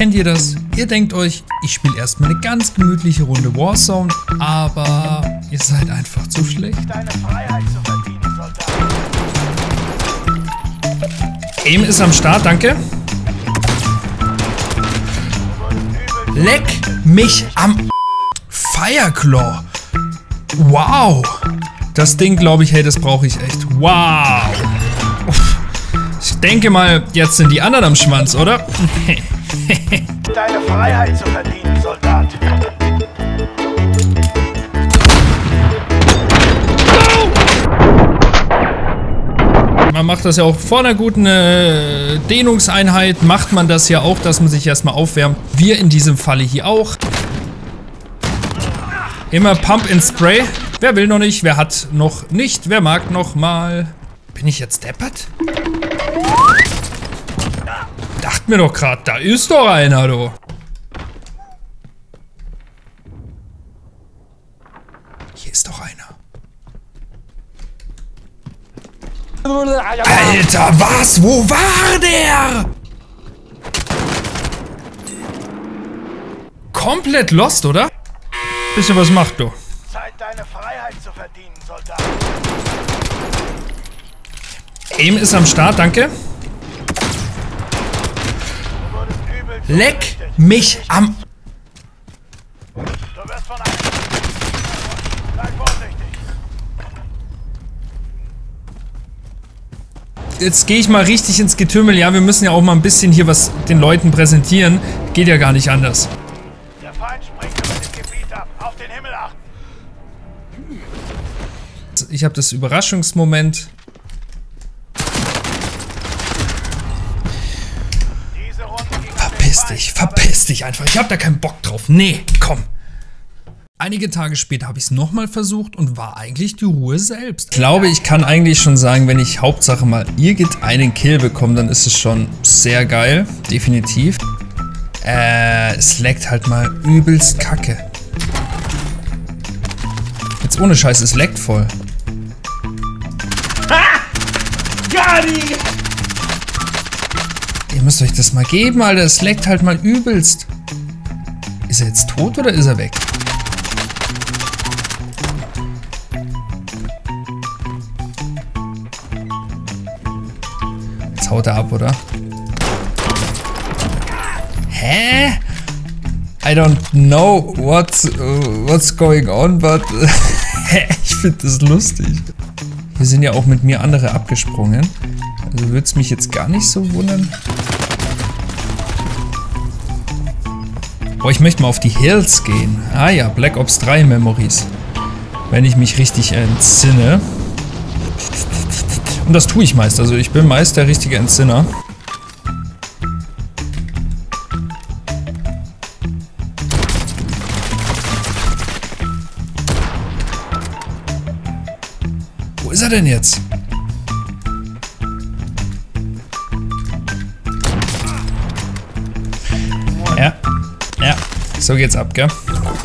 kennt ihr das? Ihr denkt euch, ich spiele erstmal eine ganz gemütliche Runde Warzone, aber ihr seid einfach zu schlecht. Deine Freiheit zu verdienen, Soldat. Aim ist am Start, danke. Leck mich am Fireclaw. Wow. Das Ding, glaube ich, hey, das brauche ich echt. Wow. Ich denke mal, jetzt sind die anderen am Schwanz, oder? Deine Freiheit zu verdienen, Soldat. Man macht das ja auch vor einer guten Dehnungseinheit, macht man das ja auch, dass man sich erstmal aufwärmt. Wir in diesem Falle hier auch. Immer Pump and Spray. Wer will noch nicht? Wer hat noch nicht? Wer mag noch mal? Bin ich jetzt deppert? Dachte mir doch gerade, da ist doch einer, du. Hier ist doch einer. Alter, was? Wo war der? Komplett lost, oder? Bisschen was macht, du. Zeit, deine Freiheit zu verdienen, Soldat. Aim ist am Start, danke. Du wurdest übel Leck zugerichtet. mich am... Du wirst von einem... Sei vorsichtig. Jetzt gehe ich mal richtig ins Getümmel. Ja, wir müssen ja auch mal ein bisschen hier was den Leuten präsentieren. Geht ja gar nicht anders. Der Feind springt über das Gebiet ab. Auf den Himmel achten. Ich habe das Überraschungsmoment. Diese Runde ging Verpiss dich einfach. Ich habe da keinen Bock drauf. Nee, komm. Einige Tage später habe ich es nochmal versucht und war eigentlich die Ruhe selbst. Ich glaube, ich kann eigentlich schon sagen, wenn ich Hauptsache mal irgendeinen Kill bekomme, dann ist es schon sehr geil. Definitiv. Es laggt halt mal übelst kacke. Jetzt ohne Scheiß, es laggt voll. Ihr müsst euch das mal geben, Alter. Es laggt halt mal übelst. Ist er jetzt tot oder ist er weg? Jetzt haut er ab, oder? Hä? I don't know what's going on, but ich finde das lustig. Hier sind ja auch mit mir andere abgesprungen. Also würde es mich jetzt gar nicht so wundern. Oh, ich möchte mal auf die Hills gehen. Ah ja, Black Ops 3 Memories. Wenn ich mich richtig entsinne. Und das tue ich meist. Also ich bin meist der richtige Entsinner. Wo ist er denn jetzt? Ja, so geht's ab, gell?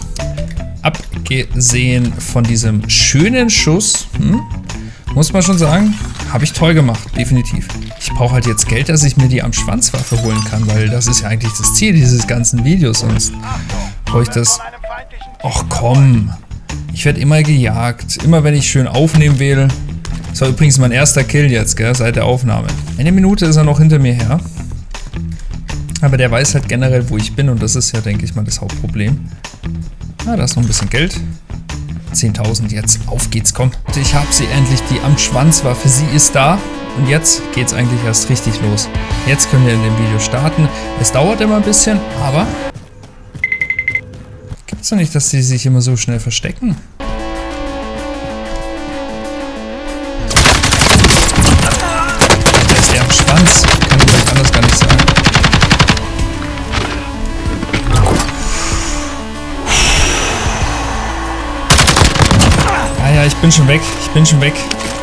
Abgesehen von diesem schönen Schuss, muss man schon sagen, habe ich toll gemacht, definitiv. Ich brauche halt jetzt Geld, dass ich mir die am Schwanzwaffe holen kann, weil das ist ja eigentlich das Ziel dieses ganzen Videos, sonst brauche ich das... Och komm, ich werde immer gejagt, immer wenn ich schön aufnehmen wähle. Das war übrigens mein erster Kill jetzt, gell, seit der Aufnahme. Eine Minute ist er noch hinter mir her. Aber der weiß halt generell, wo ich bin und das ist ja, denke ich mal, das Hauptproblem. Ah, da ist noch ein bisschen Geld. 10.000 jetzt. Auf geht's, komm. Ich habe sie endlich, die am Schwanzwaffe. Sie ist da und jetzt geht's eigentlich erst richtig los. Jetzt können wir in dem Video starten. Es dauert immer ein bisschen, aber... Gibt's doch nicht, dass sie sich immer so schnell verstecken. Da ist der am Schwanz. Kann ich euch anders gar nicht sagen. Ah ja, ich bin schon weg. Bin schon weg.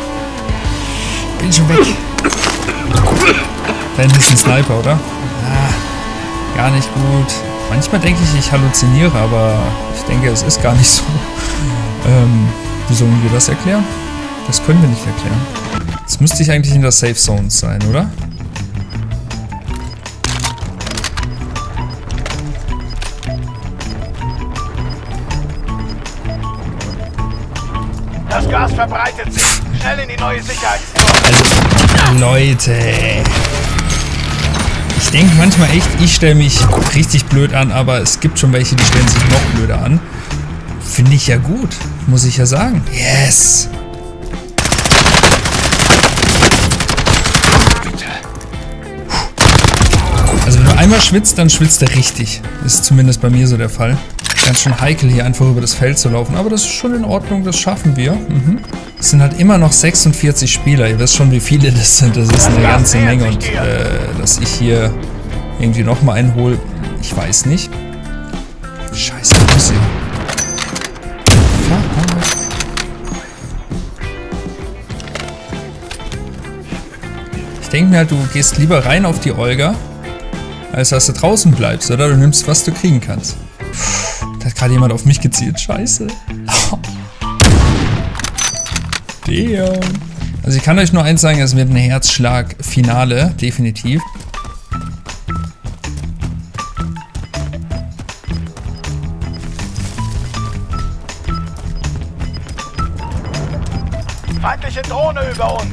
Da hinten ist ein Sniper, oder? Ah, gar nicht gut. Manchmal denke ich, ich halluziniere, aber ich denke, es ist gar nicht so. Wie sollen wir das erklären? Das können wir nicht erklären. Jetzt müsste ich eigentlich in der Safe Zone sein, oder? Das Gas verbreitet sich. Schnell in die neue Sicherheitszone. Also, Leute. Ich denke manchmal echt, ich stelle mich richtig blöd an, aber es gibt schon welche, die stellen sich noch blöder an. Finde ich ja gut, muss ich ja sagen. Yes! Also wenn du einmal schwitzt, dann schwitzt er richtig. Ist zumindest bei mir so der Fall. Ganz schön heikel, hier einfach über das Feld zu laufen. Aber das ist schon in Ordnung, das schaffen wir. Es sind halt immer noch 46 Spieler. Ihr wisst schon, wie viele das sind. Das ist eine ganze Menge. Und dass ich hier irgendwie nochmal einhole, ich weiß nicht. Scheiße, muss ich. Ich denke mir halt, du gehst lieber rein auf die Olga, als dass du draußen bleibst, oder? Du nimmst, was du kriegen kannst. Da hat gerade jemand auf mich gezielt. Scheiße. Damn. Also ich kann euch nur eins sagen, es wird ein Herzschlag-Finale, definitiv. Feindliche Drohne über uns.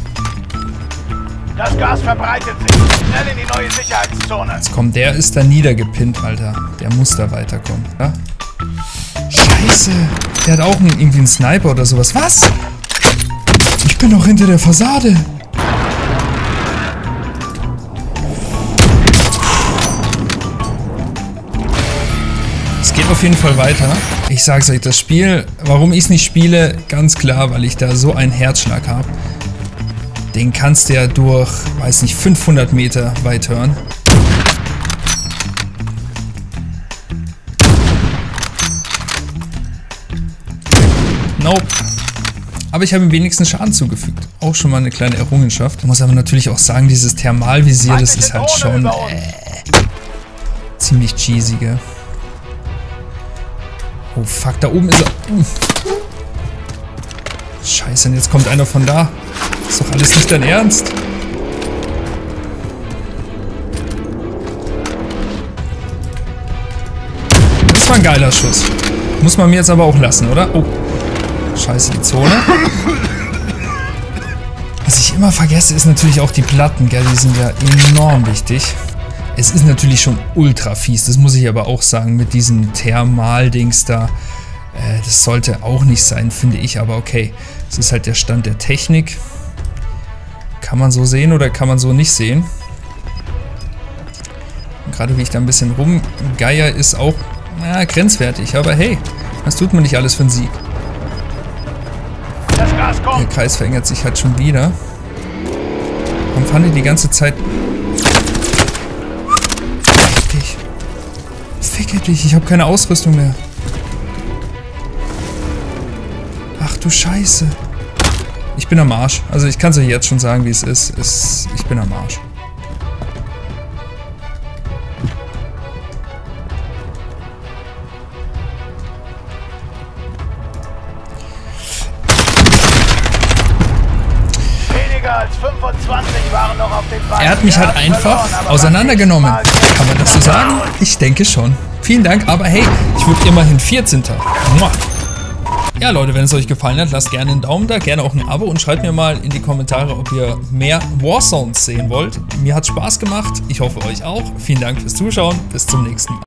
Das Gas verbreitet sich. Schnell in die neue Sicherheitszone. Jetzt kommt, der ist da niedergepinnt, Alter. Der muss da weiterkommen. Ja? Scheiße. Der hat auch irgendwie einen Sniper oder sowas. Was? Ich bin doch hinter der Fassade. Es geht auf jeden Fall weiter. Ich sag's euch, das Spiel, warum ich es nicht spiele, ganz klar, weil ich da so einen Herzschlag habe. Den kannst du ja durch, weiß nicht, 500 Meter weit hören. Nope. Aber ich habe ihm wenigstens Schaden zugefügt. Auch schon mal eine kleine Errungenschaft. Ich muss aber natürlich auch sagen, dieses Thermalvisier, das ist halt schon ziemlich cheesy, gell? Oh fuck, da oben ist er. Scheiße, und jetzt kommt einer von da. Ist doch alles nicht dein Ernst. Das war ein geiler Schuss. Muss man mir jetzt aber auch lassen, oder? Oh. Scheiße, die Zone. Was ich immer vergesse, ist natürlich auch die Platten, gell? Die sind ja enorm wichtig. Es ist natürlich schon ultra fies, das muss ich aber auch sagen, mit diesen Thermal-Dings da. Das sollte auch nicht sein, finde ich, aber okay. Das ist halt der Stand der Technik. Kann man so sehen oder kann man so nicht sehen. Und gerade wie ich da ein bisschen rumgeier, ist auch grenzwertig. Aber hey, was tut man nicht alles für einen Sieg? Das Gas kommt. Der Kreis verändert sich halt schon wieder. Warum fahren die ganze Zeit... Fick dich. Fick dich, ich habe keine Ausrüstung mehr. Ach du Scheiße. Ich bin am Arsch. Also ich kann es euch jetzt schon sagen, wie es ist. Ich bin am Arsch. Weniger als 25 waren noch auf den Beinen. Er hat mich halt einfach auseinandergenommen. Kann man das so sagen? Ich denke schon. Vielen Dank, aber hey, ich wurde immerhin 14. Muah. Ja Leute, wenn es euch gefallen hat, lasst gerne einen Daumen da, gerne auch ein Abo und schreibt mir mal in die Kommentare, ob ihr mehr Warzones sehen wollt. Mir hat Spaß gemacht, ich hoffe euch auch. Vielen Dank fürs Zuschauen, bis zum nächsten Mal.